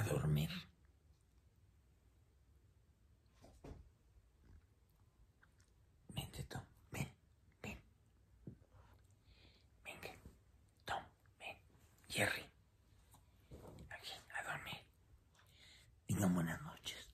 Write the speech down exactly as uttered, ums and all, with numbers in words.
dormir. Vente, Tom, ven, ven. Venga, Tom, ven. Jerry, aquí, a dormir. Tengan buenas noches.